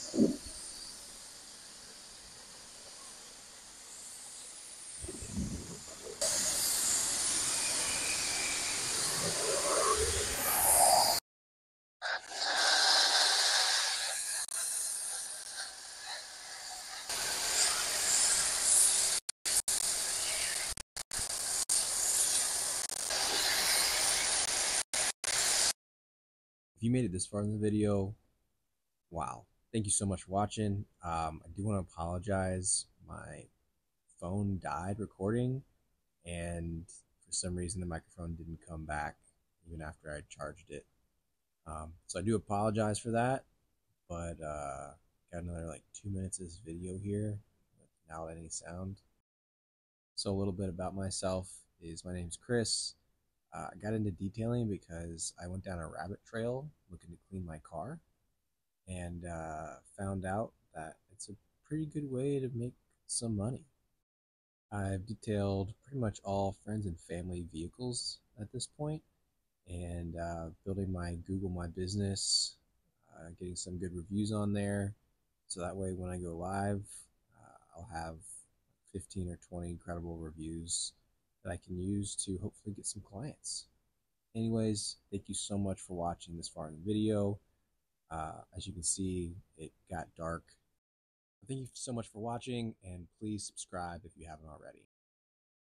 If you made it this far in the video, wow. Thank you so much for watching. I do want to apologize. My phone died recording, and for some reason, the microphone didn't come back even after I charged it. So I do apologize for that, but got another like 2 minutes of this video here without any sound. So a little bit about myself is my name's Chris. I got into detailing because I went down a rabbit trail looking to clean my car, and found out that it's a pretty good way to make some money. I've detailed pretty much all friends and family vehicles at this point, and building my Google My Business, getting some good reviews on there, so that way when I go live, I'll have 15 or 20 incredible reviews that I can use to hopefully get some clients. Anyways, thank you so much for watching this far in the video. As you can see, it got dark. Thank you so much for watching, and please subscribe if you haven't already.